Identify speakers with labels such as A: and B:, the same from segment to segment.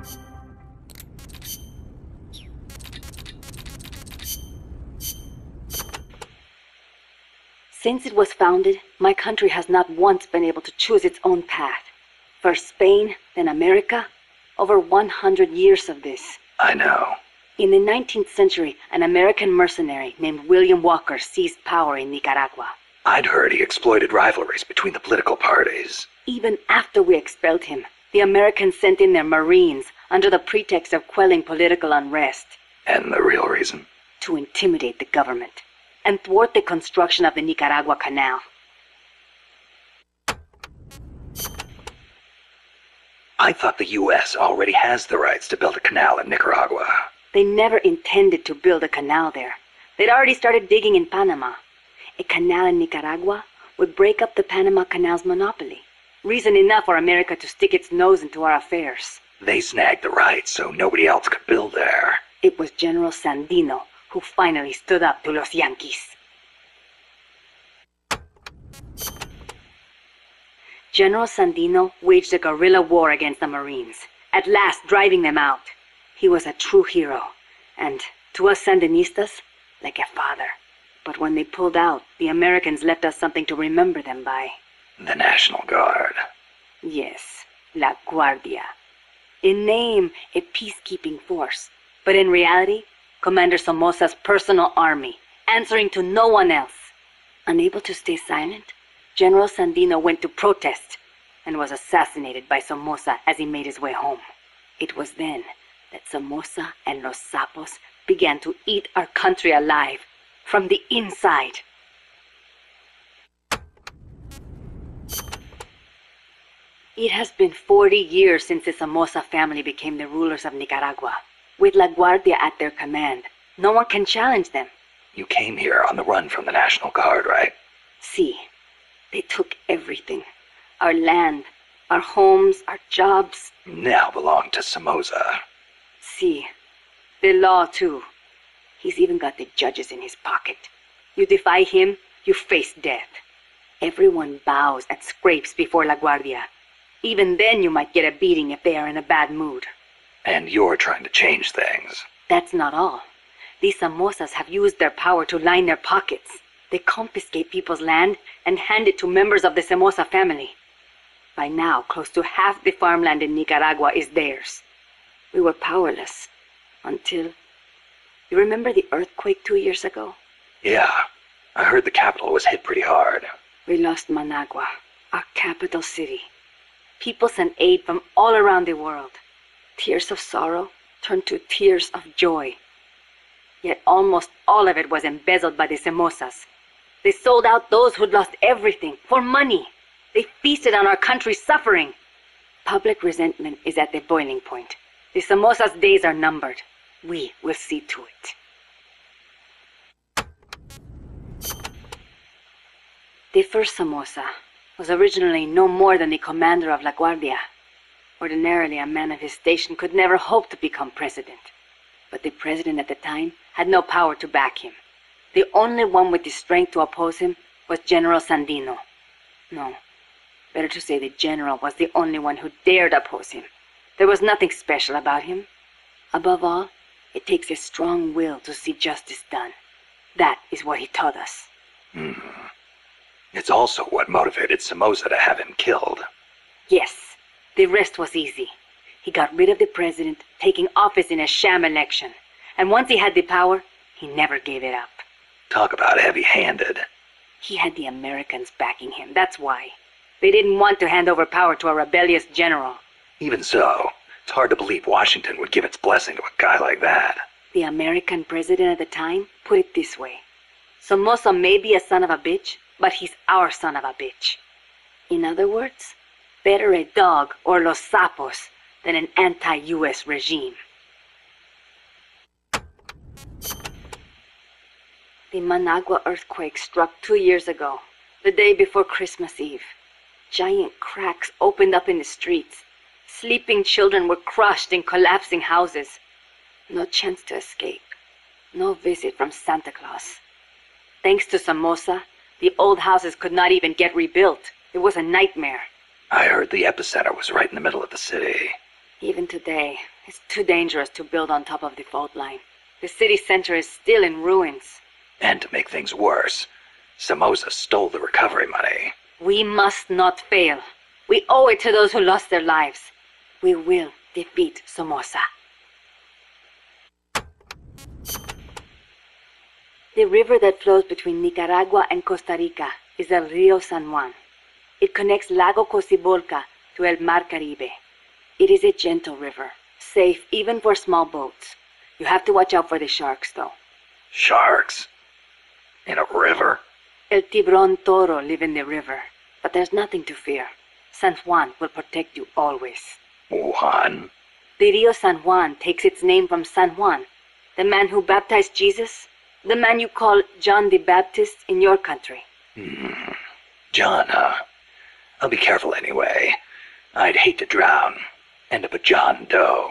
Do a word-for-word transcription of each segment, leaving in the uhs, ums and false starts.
A: Since it was founded, my country has not once been able to choose its own path. First Spain, then America. Over one hundred years of this.
B: I know.
A: In the nineteenth century, an American mercenary named William Walker seized power in Nicaragua.
B: I'd heard he exploited rivalries between the political parties.
A: Even after we expelled him, the Americans sent in their Marines under the pretext of quelling political unrest.
B: And the real reason?
A: To intimidate the government and thwart the construction of the Nicaragua Canal.
B: I thought the U S already has the rights to build a canal in Nicaragua.
A: They never intended to build a canal there. They'd already started digging in Panama. A canal in Nicaragua would break up the Panama Canal's monopoly. Reason enough for America to stick its nose into our affairs.
B: They snagged the rights so nobody else could build there.
A: It was General Sandino who finally stood up to los Yankees. General Sandino waged a guerrilla war against the Marines, at last driving them out. He was a true hero, and to us Sandinistas, like a father. But when they pulled out, the Americans left us something to remember them by.
B: The National Guard.
A: Yes, La Guardia. In name, a peacekeeping force, but in reality, Commander Somoza's personal army, answering to no one else. Unable to stay silent, General Sandino went to protest and was assassinated by Somoza as he made his way home. It was then that Somoza and Los Sapos began to eat our country alive from the inside. It has been forty years since the Somoza family became the rulers of Nicaragua. With La Guardia at their command, no one can challenge them.
B: You came here on the run from the National Guard, right?
A: See, they took everything. Our land, our homes, our jobs.
B: Now belong to Somoza.
A: See, the law too. He's even got the judges in his pocket. You defy him, you face death. Everyone bows and scrapes before La Guardia. Even then you might get a beating if they are in a bad mood.
B: And you're trying to change things.
A: That's not all. These Somozas have used their power to line their pockets. They confiscate people's land and hand it to members of the Somoza family. By now, close to half the farmland in Nicaragua is theirs. We were powerless until... You remember the earthquake two years ago?
B: Yeah, I heard the capital was hit pretty hard.
A: We lost Managua, our capital city. People sent aid from all around the world. Tears of sorrow turned to tears of joy. Yet almost all of it was embezzled by the Somozas. They sold out those who'd lost everything for money. They feasted on our country's suffering. Public resentment is at the boiling point. The Somozas' days are numbered. We will see to it. The first Somoza was originally no more than the commander of La Guardia. Ordinarily, a man of his station could never hope to become president. But the president at the time had no power to back him. The only one with the strength to oppose him was General Sandino. No, better to say the general was the only one who dared oppose him. There was nothing special about him. Above all, it takes a strong will to see justice done. That is what he taught us.
B: Hmm. It's also what motivated Somoza to have him killed.
A: Yes. The rest was easy. He got rid of the president, taking office in a sham election. And once he had the power, he never gave it up.
B: Talk about heavy-handed.
A: He had the Americans backing him, that's why. They didn't want to hand over power to a rebellious general.
B: Even so, it's hard to believe Washington would give its blessing to a guy like that.
A: The American president at the time put it this way. Somoza may be a son of a bitch, but he's our son of a bitch. In other words, better a dog or Los Sapos than an anti-U S regime. The Managua earthquake struck two years ago, the day before Christmas Eve. Giant cracks opened up in the streets. Sleeping children were crushed in collapsing houses. No chance to escape. No visit from Santa Claus. Thanks to Somoza, the old houses could not even get rebuilt. It was a nightmare.
B: I heard the epicenter was right in the middle of the city.
A: Even today, It's too dangerous to build on top of the fault line. The city center is still in ruins.
B: And to make things worse, Somoza stole the recovery money.
A: We must not fail. We owe it to those who lost their lives. We will defeat Somoza. The river that flows between Nicaragua and Costa Rica is el Rio San Juan. It connects Lago Cocibolca to El Mar Caribe. It is a gentle river, safe even for small boats. You have to watch out for the sharks, though.
B: Sharks? In a river?
A: El Tiburón Toro live in the river, but there's nothing to fear. San Juan will protect you always.
B: Juan?
A: The Rio San Juan takes its name from San Juan, the man who baptized Jesus, the man you call John the Baptist in your country.
B: Hmm. John, huh? I'll be careful anyway. I'd hate to drown. End up a John Doe.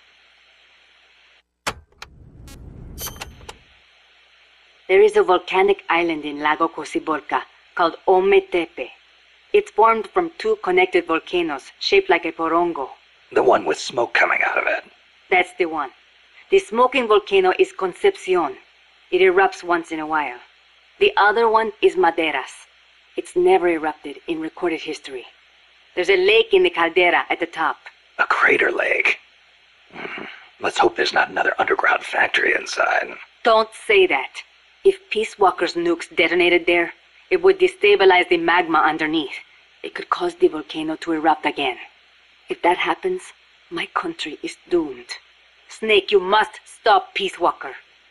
A: There is a volcanic island in Lago Cocibolca called Ometepe. It's formed from two connected volcanoes shaped like a porongo.
B: The one with smoke coming out of it.
A: That's the one. The smoking volcano is Concepcion. It erupts once in a while. The other one is Maderas. It's never erupted in recorded history. There's a lake in the caldera at the top.
B: A crater lake. Hmm. Let's hope there's not another underground factory inside.
A: Don't say that. If Peace Walker's nukes detonated there, it would destabilize the magma underneath. It could cause the volcano to erupt again. If that happens, my country is doomed. Snake, you must stop Peace Walker.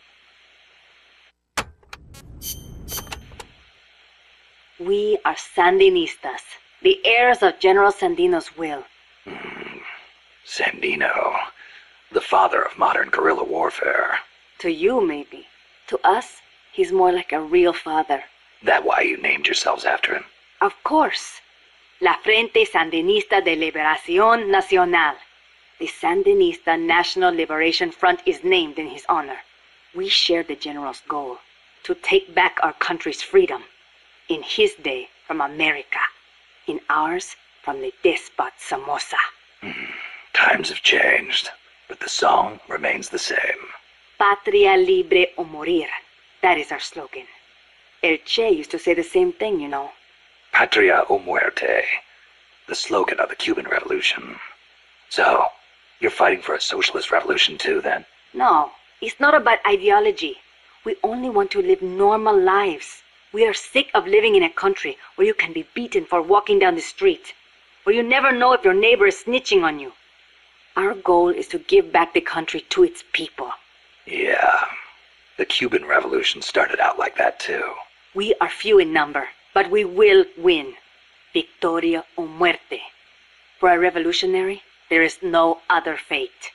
A: We are Sandinistas, the heirs of General Sandino's will.
B: Mm. Sandino, the father of modern guerrilla warfare.
A: To you, maybe. To us, he's more like a real father.
B: That why you named yourselves after him?
A: Of course. La Frente Sandinista de Liberación Nacional. The Sandinista National Liberation Front is named in his honor. We share the general's goal, to take back our country's freedom. In his day, from America. In ours, from the despot Somoza.
B: Mm. Times have changed, but the song remains the same.
A: Patria libre o morir. That is our slogan. El Che used to say the same thing, you know.
B: Patria o muerte. The slogan of the Cuban Revolution. So, you're fighting for a socialist revolution too, then?
A: No, it's not about ideology. We only want to live normal lives. We are sick of living in a country where you can be beaten for walking down the street, where you never know if your neighbor is snitching on you. Our goal is to give back the country to its people.
B: Yeah, the Cuban Revolution started out like that too.
A: We are few in number, but we will win. Victoria o muerte. For a revolutionary, there is no other fate.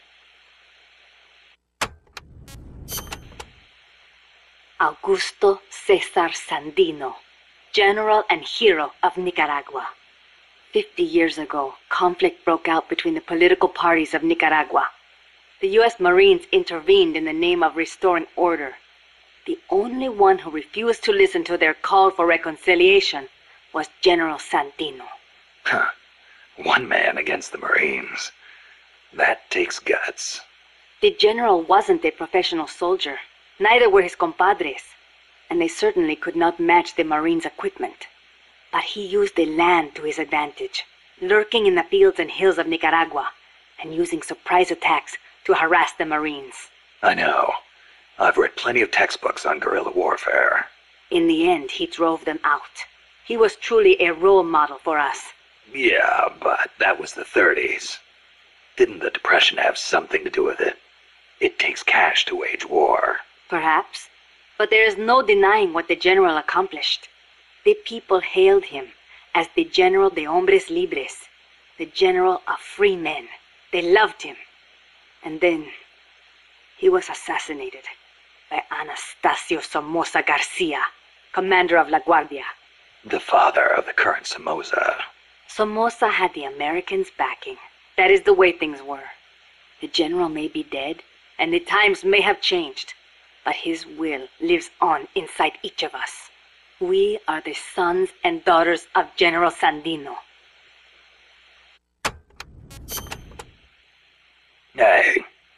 A: Augusto Cesar Sandino, general and hero of Nicaragua. Fifty years ago, conflict broke out between the political parties of Nicaragua. The U S Marines intervened in the name of restoring order. The only one who refused to listen to their call for reconciliation was General Sandino.
B: Huh. One man against the Marines. That takes guts.
A: The general wasn't a professional soldier. Neither were his compadres, and they certainly could not match the Marines' equipment. But he used the land to his advantage, lurking in the fields and hills of Nicaragua, and using surprise attacks to harass the Marines.
B: I know. I've read plenty of textbooks on guerrilla warfare.
A: In the end, he drove them out. He was truly a role model for us.
B: Yeah, but that was the thirties. Didn't the Depression have something to do with it? It takes cash to wage war.
A: Perhaps, but there is no denying what the general accomplished. The people hailed him as the General de Hombres Libres, the general of free men. They loved him. And then he was assassinated by Anastasio Somoza Garcia, commander of La Guardia.
B: The father of the current Somoza.
A: Somoza had the Americans' backing. That is the way things were. The general may be dead, and the times may have changed, but his will lives on inside each of us. We are the sons and daughters of General Sandino.
B: Hey,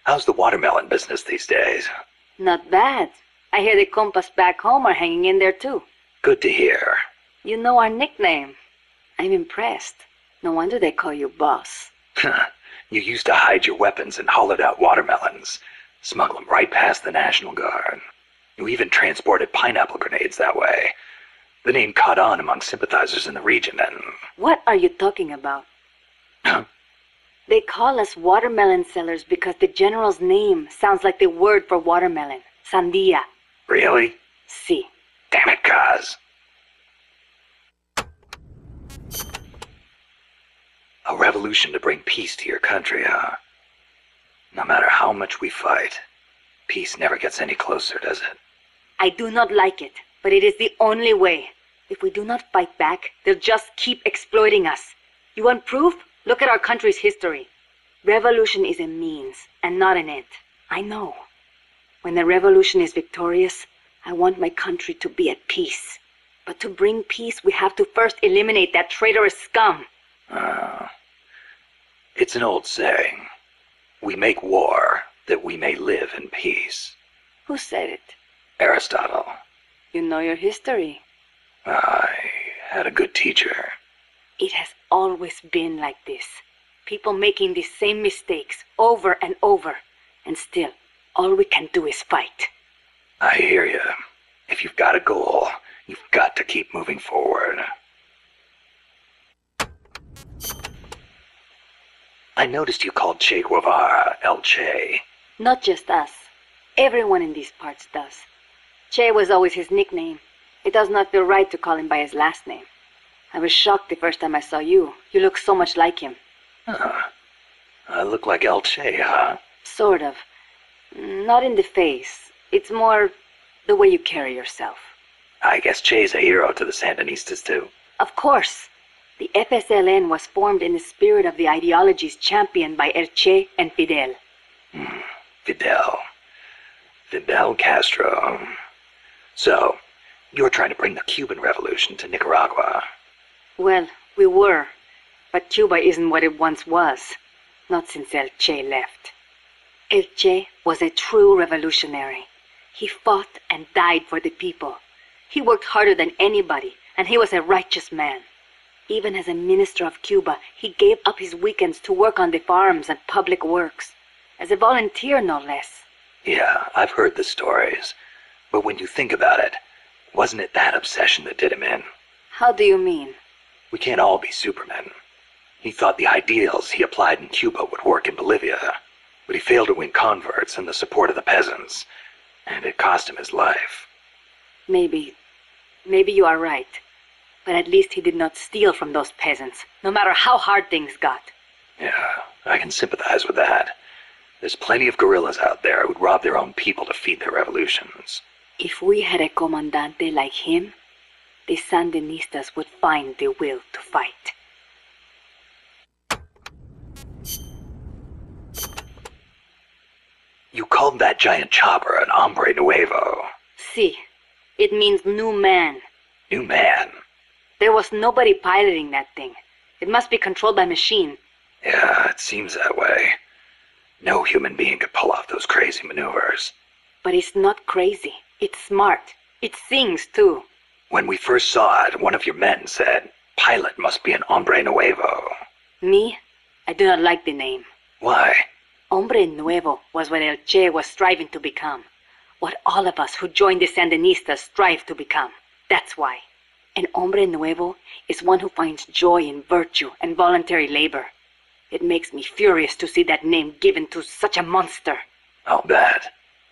B: How's the watermelon business these days?
A: Not bad. I hear the compas back home are hanging in there too.
B: Good to hear.
A: You know our nickname. I'm impressed. No wonder they call you boss.
B: You used to hide your weapons in hollowed-out watermelons, smuggle them right past the National Guard. You even transported pineapple grenades that way. The name caught on among sympathizers in the region and...
A: What are you talking about?
B: Huh?
A: They call us watermelon sellers because the general's name sounds like the word for watermelon. Sandia.
B: Really?
A: Si.
B: Damn it, Kaz. A revolution to bring peace to your country, huh? No matter how much we fight, peace never gets any closer, does it?
A: I do not like it, but it is the only way. If we do not fight back, they'll just keep exploiting us. You want proof? Look at our country's history. Revolution is a means, and not an end. I know. When the revolution is victorious, I want my country to be at peace. But to bring peace, we have to first eliminate that traitorous scum.
B: Uh, it's an old saying. We make war that we may live in peace.
A: Who said it?
B: Aristotle.
A: You know your history.
B: I had a good teacher.
A: It has always been like this. People making the same mistakes over and over. And still, all we can do is fight.
B: I hear you. If you've got a goal, you've got to keep moving forward. I noticed you called Che Guevara El Che.
A: Not just us. Everyone in these parts does. Che was always his nickname. It does not feel right to call him by his last name. I was shocked the first time I saw you. You look so much like him.
B: Huh. I look like El Che, huh?
A: Sort of. Not in the face. It's more the way you carry yourself.
B: I guess Che's a hero to the Sandinistas, too.
A: Of course. The F S L N was formed in the spirit of the ideologies championed by El Che and Fidel.
B: Hmm. Fidel. Fidel Castro. So, you're trying to bring the Cuban Revolution to Nicaragua.
A: Well, we were. But Cuba isn't what it once was. Not since El Che left. El Che was a true revolutionary. He fought and died for the people. He worked harder than anybody, and he was a righteous man. Even as a minister of Cuba, he gave up his weekends to work on the farms and public works. As a volunteer, no less.
B: Yeah, I've heard the stories. But when you think about it, wasn't it that obsession that did him in?
A: How do you mean?
B: We can't all be supermen. He thought the ideals he applied in Cuba would work in Bolivia, but he failed to win converts and the support of the peasants, and it cost him his life.
A: Maybe, maybe you are right. But at least he did not steal from those peasants, no matter how hard things got.
B: Yeah, I can sympathize with that. There's plenty of guerrillas out there who'd rob their own people to feed their revolutions.
A: If we had a comandante like him, the Sandinistas would find the will to fight.
B: You called that giant chopper an hombre nuevo.
A: Si. It means new man.
B: New man?
A: There was nobody piloting that thing. It must be controlled by machine.
B: Yeah, it seems that way. No human being could pull off those crazy maneuvers.
A: But it's not crazy. It's smart. It sings, too.
B: When we first saw it, one of your men said, pilot must be an hombre nuevo.
A: Me? I do not like the name.
B: Why?
A: Hombre nuevo was what El Che was striving to become. What all of us who joined the Sandinistas strive to become. That's why. An hombre nuevo is one who finds joy in virtue and voluntary labor. It makes me furious to see that name given to such a monster.
B: I'll bet.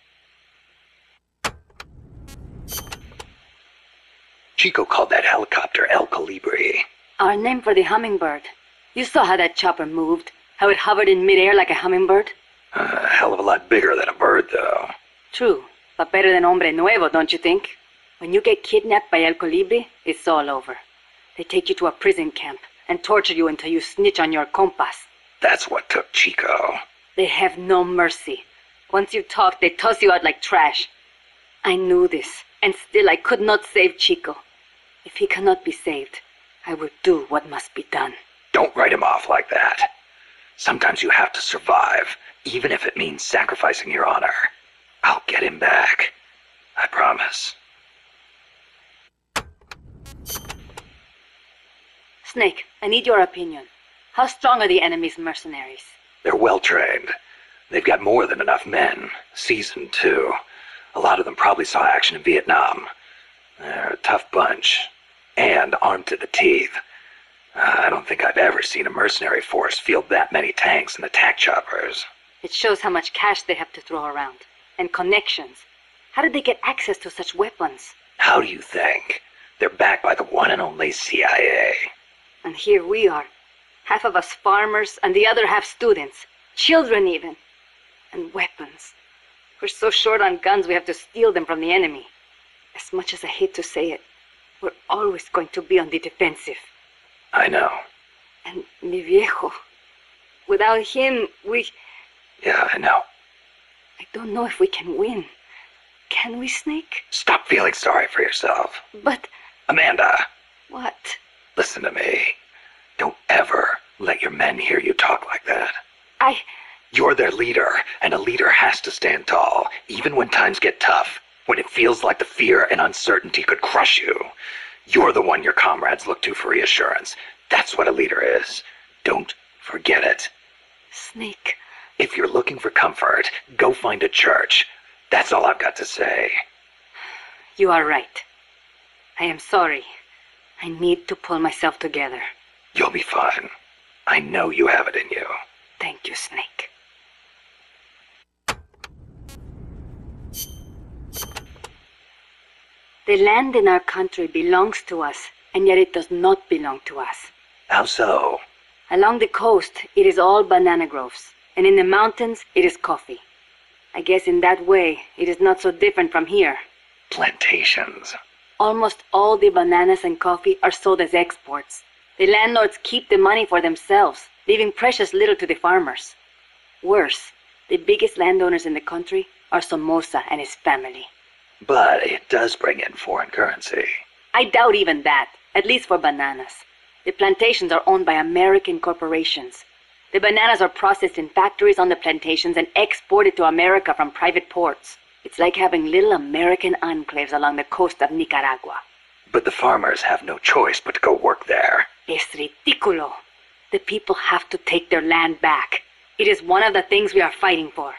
B: Chico called that helicopter El Colibri.
A: Our name for the hummingbird. You saw how that chopper moved, how it hovered in midair like a hummingbird?
B: Uh, a hell of a lot bigger than a bird, though.
A: True, but better than hombre nuevo, don't you think? When you get kidnapped by El Colibri, it's all over. They take you to a prison camp and torture you until you snitch on your compas.
B: That's what took Chico.
A: They have no mercy. Once you talk, they toss you out like trash. I knew this, and still I could not save Chico. If he cannot be saved, I will do what must be done.
B: Don't write him off like that. Sometimes you have to survive, even if it means sacrificing your honor. I'll get him back. I promise.
A: Snake, I need your opinion. How strong are the enemy's mercenaries?
B: They're well-trained. They've got more than enough men. Seasoned, too. A lot of them probably saw action in Vietnam. They're a tough bunch. And armed to the teeth. Uh, I don't think I've ever seen a mercenary force field that many tanks and attack choppers.
A: It shows how much cash they have to throw around. And connections. How did they get access to such weapons?
B: How do you think? They're backed by the one and only C I A.
A: And here we are. Half of us farmers, and the other half students. Children, even. And weapons. We're so short on guns, we have to steal them from the enemy. As much as I hate to say it, we're always going to be on the defensive.
B: I know.
A: And mi viejo. Without him, we...
B: Yeah, I know.
A: I don't know if we can win. Can we, Snake?
B: Stop feeling sorry for yourself.
A: But...
B: Amanda.
A: What?
B: Listen to me. Don't ever let your men hear you talk like that.
A: I...
B: You're their leader, and a leader has to stand tall, even when times get tough, when it feels like the fear and uncertainty could crush you. You're the one your comrades look to for reassurance. That's what a leader is. Don't forget it.
A: Snake...
B: If you're looking for comfort, go find a church. That's all I've got to say.
A: You are right. I am sorry. I need to pull myself together.
B: You'll be fine. I know you have it in you.
A: Thank you, Snake. The land in our country belongs to us, and yet it does not belong to us.
B: How so?
A: Along the coast, it is all banana groves, and in the mountains, it is coffee. I guess in that way, it is not so different from here.
B: Plantations.
A: Almost all the bananas and coffee are sold as exports. The landlords keep the money for themselves, leaving precious little to the farmers. Worse, the biggest landowners in the country are Somoza and his family.
B: But it does bring in foreign currency.
A: I doubt even that, at least for bananas. The plantations are owned by American corporations. The bananas are processed in factories on the plantations and exported to America from private ports. It's like having little American enclaves along the coast of Nicaragua.
B: But the farmers have no choice but to go work there.
A: Es ridículo. The people have to take their land back. It is one of the things we are fighting for.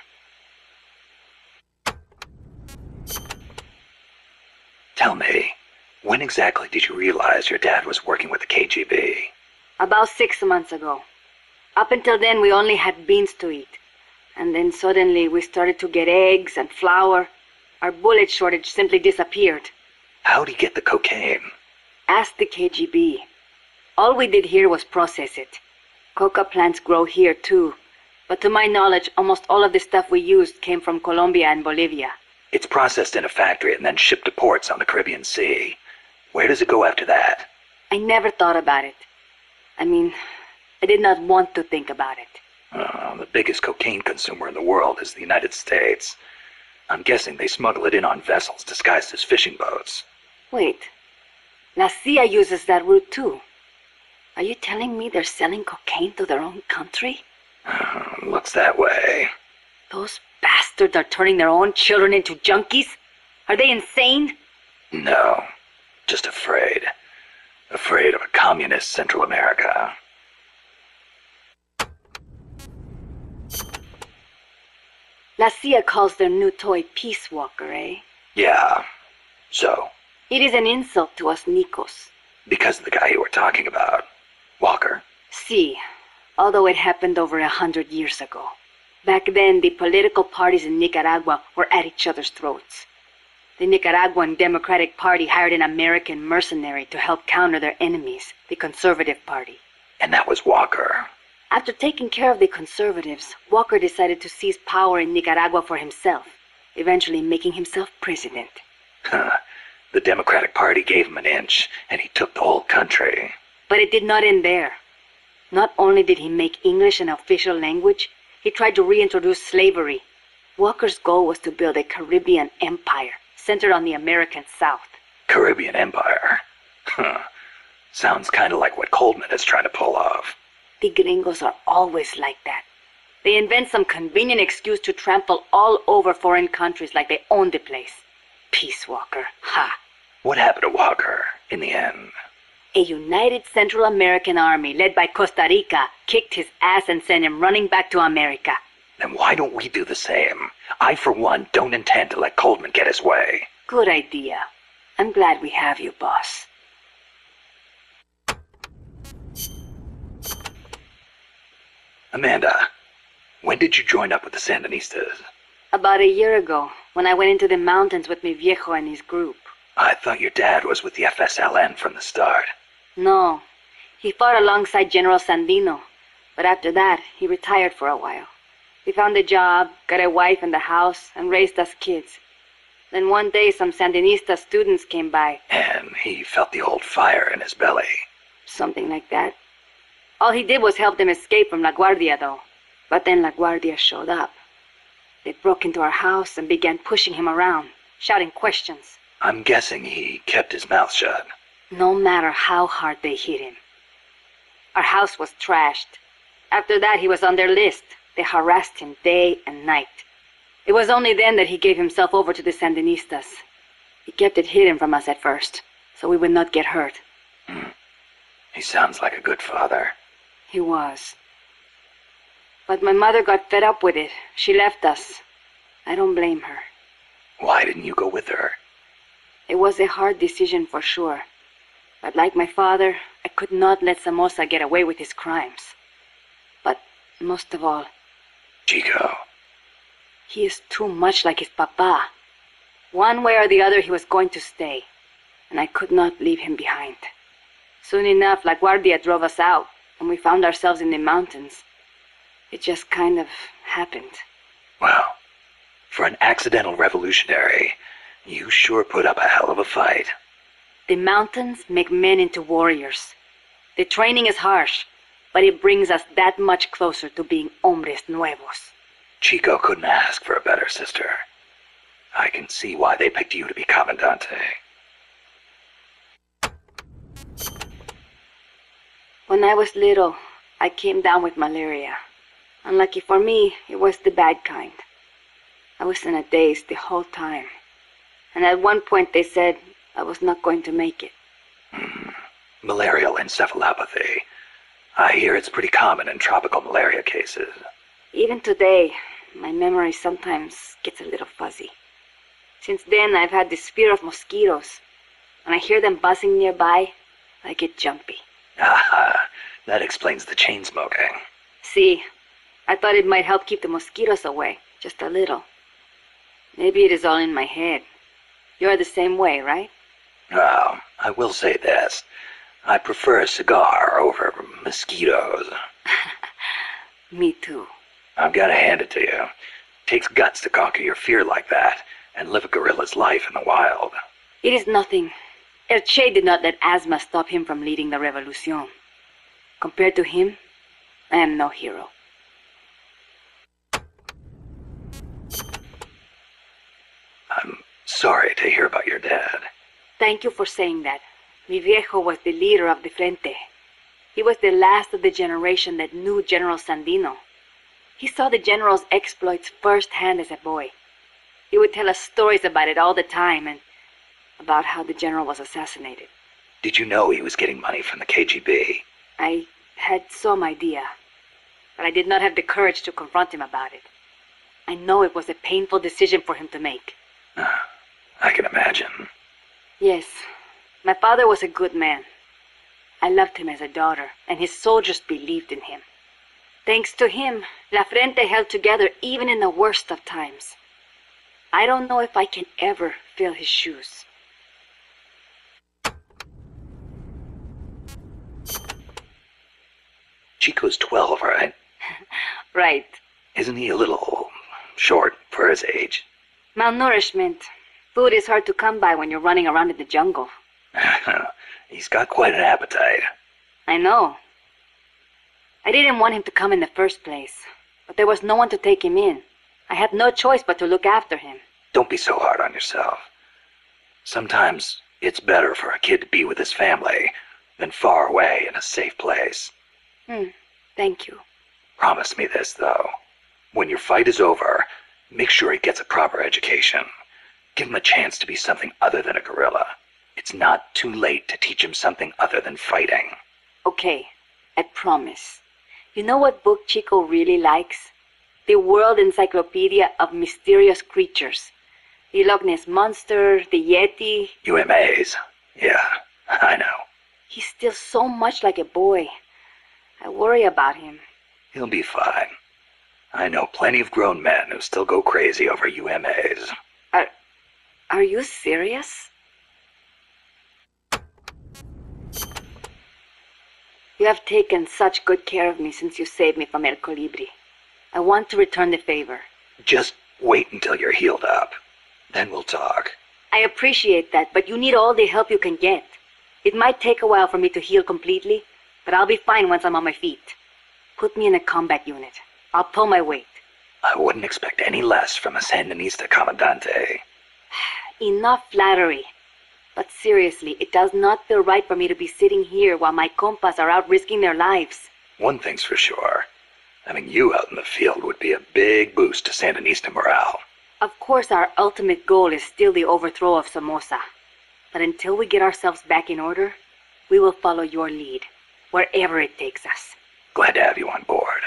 B: Tell me, when exactly did you realize your dad was working with the K G B?
A: About six months ago. Up until then, we only had beans to eat. And then suddenly we started to get eggs and flour. Our bullet shortage simply disappeared.
B: How'd he get the cocaine?
A: Ask the K G B. All we did here was process it. Coca plants grow here too. But to my knowledge, almost all of the stuff we used came from Colombia and Bolivia.
B: It's processed in a factory and then shipped to ports on the Caribbean Sea. Where does it go after that?
A: I never thought about it. I mean, I did not want to think about it.
B: Uh, the biggest cocaine consumer in the world is the United States. I'm guessing they smuggle it in on vessels disguised as fishing boats.
A: Wait. La C I A uses that route too. Are you telling me they're selling cocaine to their own country?
B: Uh, looks that way.
A: Those bastards are turning their own children into junkies? Are they insane?
B: No. Just afraid. Afraid of a communist Central America.
A: La C I A calls their new toy Peace Walker, eh?
B: Yeah. So?
A: It is an insult to us Nicos.
B: Because of the guy you were talking about. Walker?
A: Si. Although it happened over a hundred years ago. Back then, the political parties in Nicaragua were at each other's throats. The Nicaraguan Democratic Party hired an American mercenary to help counter their enemies, the Conservative Party.
B: And that was Walker.
A: After taking care of the conservatives, Walker decided to seize power in Nicaragua for himself, eventually making himself president.
B: Huh. The Democratic Party gave him an inch, and he took the whole country.
A: But it did not end there. Not only did he make English an official language, he tried to reintroduce slavery. Walker's goal was to build a Caribbean empire, centered on the American South.
B: Caribbean Empire? Huh. Sounds kind of like what Coldman is trying to pull off.
A: The gringos are always like that. They invent some convenient excuse to trample all over foreign countries like they own the place. Peace Walker, ha!
B: What happened to Walker, in the end?
A: A united Central American army led by Costa Rica kicked his ass and sent him running back to America.
B: Then why don't we do the same? I, for one, don't intend to let Coldman get his way.
A: Good idea. I'm glad we have you, boss.
B: Amanda, when did you join up with the Sandinistas?
A: About a year ago, when I went into the mountains with mi viejo and his group.
B: I thought your dad was with the F S L N from the start.
A: No. He fought alongside General Sandino, but after that, he retired for a while. He found a job, got a wife and a house, and raised us kids. Then one day some Sandinista students came by.
B: And he felt the old fire in his belly.
A: Something like that. All he did was help them escape from La Guardia, though. But then La Guardia showed up. They broke into our house and began pushing him around, shouting questions.
B: I'm guessing he kept his mouth shut.
A: No matter how hard they hit him. Our house was trashed. After that, he was on their list. They harassed him day and night. It was only then that he gave himself over to the Sandinistas. He kept it hidden from us at first, so we would not get hurt.
B: Hmm. He sounds like a good father.
A: He was. But my mother got fed up with it. She left us. I don't blame her.
B: Why didn't you go with her?
A: It was a hard decision for sure. But like my father, I could not let Somoza get away with his crimes. But most of all,
B: Chico.
A: He is too much like his papa. One way or the other he was going to stay, and I could not leave him behind. Soon enough, La Guardia drove us out, and we found ourselves in the mountains. It just kind of happened.
B: Well, for an accidental revolutionary, you sure put up a hell of a fight.
A: The mountains make men into warriors. The training is harsh, but it brings us that much closer to being hombres nuevos.
B: Chico couldn't ask for a better sister. I can see why they picked you to be Comandante.
A: When I was little, I came down with malaria. Unlucky for me, it was the bad kind. I was in a daze the whole time. And at one point they said I was not going to make it.
B: Mm. Malarial encephalopathy. I hear it's pretty common in tropical malaria cases.
A: Even today, my memory sometimes gets a little fuzzy. Since then, I've had this fear of mosquitoes. When I hear them buzzing nearby, I get jumpy.
B: Ah, that explains the chain smoking.
A: See, I thought it might help keep the mosquitoes away, just a little. Maybe it is all in my head. You're the same way, right?
B: Well, I will say this. I prefer a cigar over mosquitoes.
A: Me too.
B: I've got to hand it to you. Takes guts to conquer your fear like that and live a guerrilla's life in the wild.
A: It is nothing. El Che did not let asthma stop him from leading the revolution. Compared to him, I am no hero.
B: I'm sorry to hear about your dad.
A: Thank you for saying that. Mi viejo was the leader of the Frente. He was the last of the generation that knew General Sandino. He saw the general's exploits firsthand as a boy. He would tell us stories about it all the time and about how the general was assassinated.
B: Did you know he was getting money from the K G B?
A: I had some idea, but I did not have the courage to confront him about it. I know it was a painful decision for him to make.
B: Uh, I can imagine.
A: Yes, my father was a good man. I loved him as a daughter, and his soldiers believed in him. Thanks to him, La Frente held together even in the worst of times. I don't know if I can ever fill his shoes.
B: Chico's twelve, right?
A: Right.
B: Isn't he a little short for his age?
A: Malnourishment. Food is hard to come by when you're running around in the jungle.
B: He's got quite an appetite.
A: I know. I didn't want him to come in the first place, but there was no one to take him in. I had no choice but to look after him.
B: Don't be so hard on yourself. Sometimes it's better for a kid to be with his family than far away in a safe place.
A: Hmm. Thank you.
B: Promise me this, though. When your fight is over, make sure he gets a proper education. Give him a chance to be something other than a guerrilla. It's not too late to teach him something other than fighting.
A: Okay, I promise. You know what book Chico really likes? The World Encyclopedia of Mysterious Creatures. The Loch Ness Monster, the Yeti.
B: U M As. Yeah, I know.
A: He's still so much like a boy. I worry about him.
B: He'll be fine. I know plenty of grown men who still go crazy over U M As.
A: Are, are you serious? You have taken such good care of me since you saved me from El Colibri. I want to return the favor.
B: Just wait until you're healed up. Then we'll talk.
A: I appreciate that, but you need all the help you can get. It might take a while for me to heal completely, but I'll be fine once I'm on my feet. Put me in a combat unit. I'll pull my weight.
B: I wouldn't expect any less from a Sandinista Comandante.
A: Enough flattery. But seriously, it does not feel right for me to be sitting here while my compas are out risking their lives.
B: One thing's for sure. Having you out in the field would be a big boost to Sandinista morale.
A: Of course, our ultimate goal is still the overthrow of Somoza. But until we get ourselves back in order, we will follow your lead, wherever it takes us.
B: Glad to have you on board.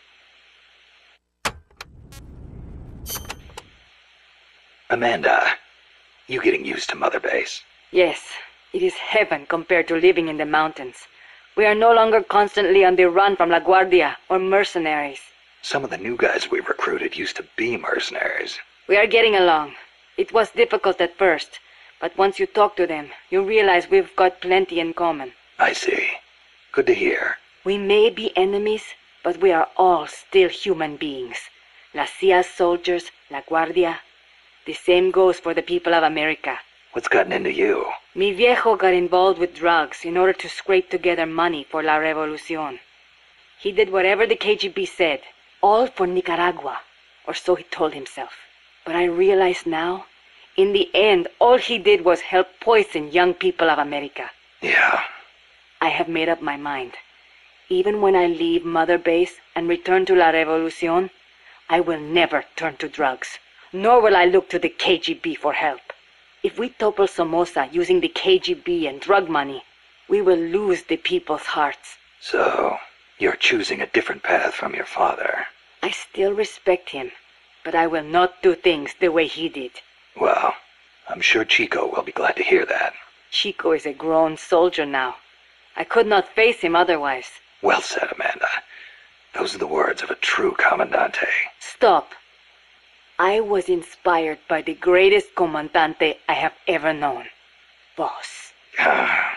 B: Amanda, you getting used to Mother Base?
A: Yes, it is heaven compared to living in the mountains. We are no longer constantly on the run from La Guardia or mercenaries.
B: Some of the new guys we recruited used to be mercenaries.
A: We are getting along. It was difficult at first, but once you talk to them, you realize we've got plenty in common.
B: I see. Good to hear.
A: We may be enemies, but we are all still human beings. La C I A's soldiers, La Guardia. The same goes for the people of America.
B: What's gotten into you?
A: Mi viejo got involved with drugs in order to scrape together money for La Revolucion. He did whatever the K G B said, all for Nicaragua, or so he told himself. But I realize now, in the end, all he did was help poison young people of America.
B: Yeah.
A: I have made up my mind. Even when I leave Mother Base and return to La Revolucion, I will never turn to drugs, nor will I look to the K G B for help. If we topple Somoza using the K G B and drug money, we will lose the people's hearts.
B: So, you're choosing a different path from your father.
A: I still respect him, but I will not do things the way he did.
B: Well, I'm sure Chico will be glad to hear that.
A: Chico is a grown soldier now. I could not face him otherwise.
B: Well said, Amanda. Those are the words of a true Comandante.
A: Stop. I was inspired by the greatest Comandante I have ever known. Boss.
B: Ah.